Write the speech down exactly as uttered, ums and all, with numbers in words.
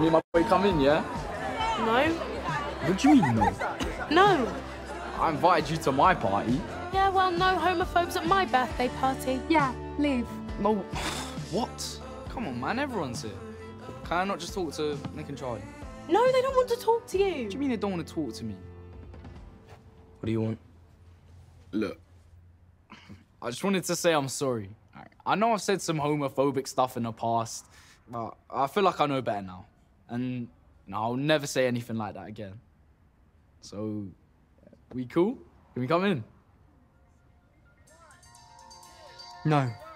me and my boy come in, yeah? No. What do you mean, no? No. I invited you to my party. Yeah, well, no homophobes at my birthday party. Yeah, leave. No. What? Come on, man. Everyone's here. Can I not just talk to Nick and Charlie? No, they don't want to talk to you. What do you mean they don't want to talk to me? What do you want? Look, I just wanted to say I'm sorry. I know I've said some homophobic stuff in the past, but I feel like I know better now. And no, I'll never say anything like that again. So, we cool? Can we come in? No.